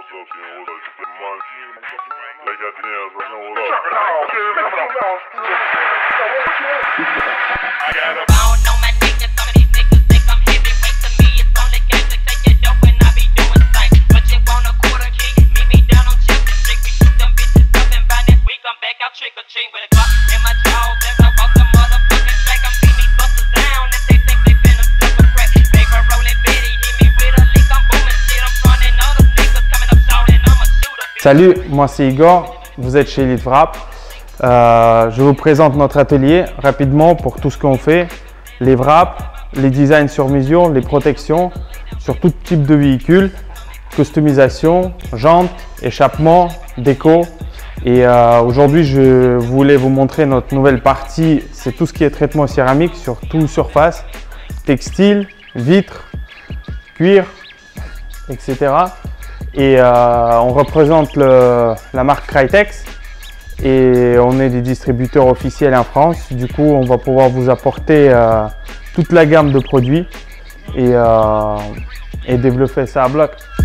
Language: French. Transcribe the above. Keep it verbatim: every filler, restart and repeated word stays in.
what's up, Ken? What's up? You play mine? They got the hands right now. What's up? I got a bone on my neck, and some of these niggas think I'm heavyweight. To me, it's only gas to take it dope, and I be doing things. But you want a quarter key? Meet me down on Chelsea Street. We shoot them bitches up, and by next week I'm back out trick or treat with a Glock in my jaws as I walk the motherfucking track. I'm beating these busters down if they think they finna suck a crack. Paper rolling bitty, hit me with a lick, I'm booming shit. I'm frontin' other niggas coming up short, and I'ma shoot a bitch. Salut, moi c'est Igor, vous êtes chez Elite Wrap. Euh, je vous présente notre atelier rapidement pour tout ce qu'on fait, les wraps, les designs sur mesure, les protections sur tout type de véhicule, customisation, jantes, échappement, déco. Et euh, aujourd'hui je voulais vous montrer notre nouvelle partie, c'est tout ce qui est traitement céramique sur toute surface, textile, vitres, cuir, et cetera. Et euh, on représente le, la marque Crytex. Et on est des distributeurs officiels en France. Du coup, on va pouvoir vous apporter euh, toute la gamme de produits et, euh, et développer ça à bloc.